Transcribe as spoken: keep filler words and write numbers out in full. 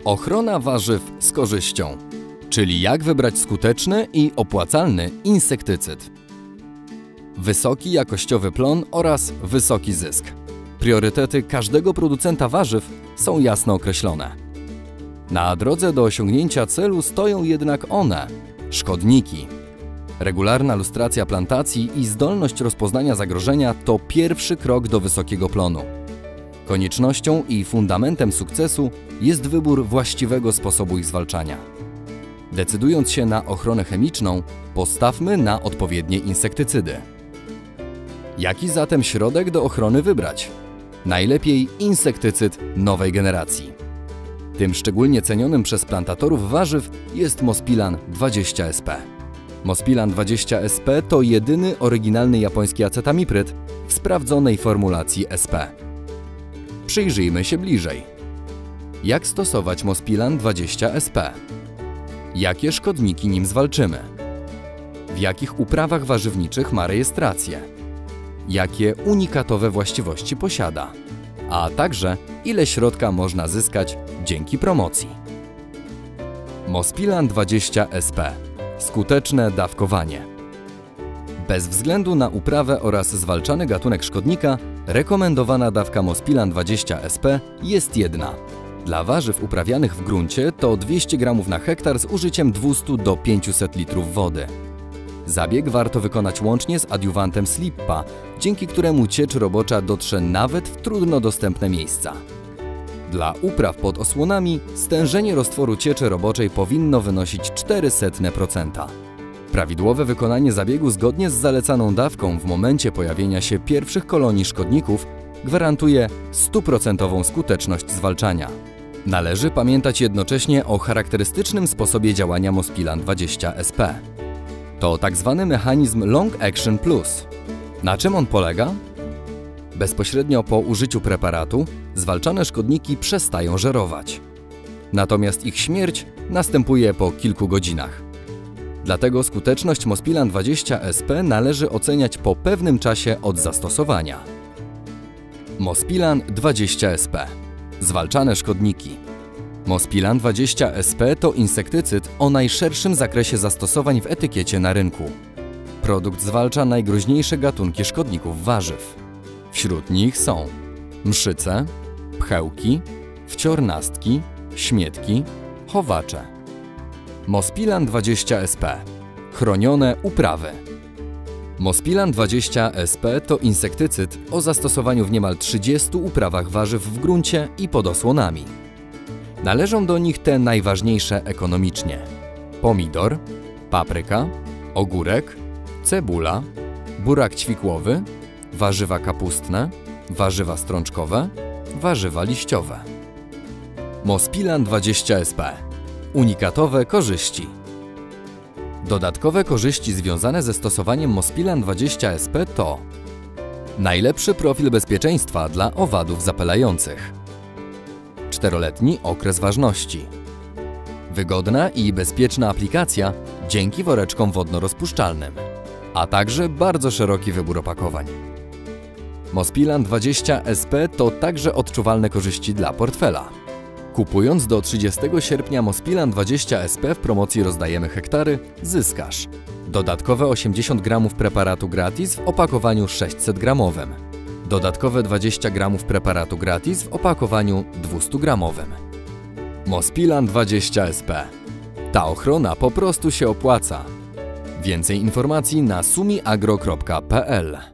Ochrona warzyw z korzyścią, czyli jak wybrać skuteczny i opłacalny insektycyd. Wysoki jakościowy plon oraz wysoki zysk. Priorytety każdego producenta warzyw są jasno określone. Na drodze do osiągnięcia celu stoją jednak one – szkodniki. Regularna lustracja plantacji i zdolność rozpoznania zagrożenia to pierwszy krok do wysokiego plonu. Koniecznością i fundamentem sukcesu jest wybór właściwego sposobu ich zwalczania. Decydując się na ochronę chemiczną, postawmy na odpowiednie insektycydy. Jaki zatem środek do ochrony wybrać? Najlepiej insektycyd nowej generacji. Tym szczególnie cenionym przez plantatorów warzyw jest Mospilan dwadzieścia S P. Mospilan dwadzieścia S P to jedyny oryginalny japoński acetamipryd w sprawdzonej formulacji S P. Przyjrzyjmy się bliżej. Jak stosować Mospilan dwadzieścia S P? Jakie szkodniki nim zwalczymy? W jakich uprawach warzywniczych ma rejestrację? Jakie unikatowe właściwości posiada? A także ile środka można zyskać dzięki promocji. Mospilan dwadzieścia S P. Skuteczne dawkowanie. Bez względu na uprawę oraz zwalczany gatunek szkodnika, rekomendowana dawka Mospilan dwadzieścia S P jest jedna. Dla warzyw uprawianych w gruncie to dwieście gramów na hektar z użyciem dwieście do pięciuset litrów wody. Zabieg warto wykonać łącznie z adiuwantem Slippa, dzięki któremu ciecz robocza dotrze nawet w trudno dostępne miejsca. Dla upraw pod osłonami stężenie roztworu cieczy roboczej powinno wynosić czterysta procent. Prawidłowe wykonanie zabiegu zgodnie z zalecaną dawką w momencie pojawienia się pierwszych kolonii szkodników gwarantuje stuprocentową skuteczność zwalczania. Należy pamiętać jednocześnie o charakterystycznym sposobie działania Mospilan dwadzieścia S P. To tak zwany mechanizm Long Action Plus. Na czym on polega? Bezpośrednio po użyciu preparatu zwalczane szkodniki przestają żerować. Natomiast ich śmierć następuje po kilku godzinach. Dlatego skuteczność Mospilan dwadzieścia S P należy oceniać po pewnym czasie od zastosowania. Mospilan dwadzieścia S P. Zwalczane szkodniki. Mospilan dwadzieścia S P to insektycyd o najszerszym zakresie zastosowań w etykiecie na rynku. Produkt zwalcza najgroźniejsze gatunki szkodników warzyw. Wśród nich są mszyce, pchełki, wciornastki, śmietki, chowacze. Mospilan dwadzieścia S P. Chronione uprawy. Mospilan dwadzieścia S P to insektycyd o zastosowaniu w niemal trzydziestu uprawach warzyw w gruncie i pod osłonami. Należą do nich te najważniejsze ekonomicznie: pomidor, papryka, ogórek, cebula, burak ćwikłowy, warzywa kapustne, warzywa strączkowe, warzywa liściowe. Mospilan dwadzieścia S P. Unikatowe korzyści. Dodatkowe korzyści związane ze stosowaniem Mospilan dwadzieścia S P to najlepszy profil bezpieczeństwa dla owadów zapylających, czteroletni okres ważności, wygodna i bezpieczna aplikacja dzięki woreczkom wodno-rozpuszczalnym, a także bardzo szeroki wybór opakowań. Mospilan dwadzieścia S P to także odczuwalne korzyści dla portfela. Kupując do trzydziestego sierpnia Mospilan dwadzieścia S P w promocji Rozdajemy hektary, zyskasz dodatkowe osiemdziesiąt gramów preparatu gratis w opakowaniu sześćset gramowym, dodatkowe dwadzieścia gramów preparatu gratis w opakowaniu dwieście gramowym. Mospilan dwadzieścia S P. Ta ochrona po prostu się opłaca. Więcej informacji na sumiagro kropka p l.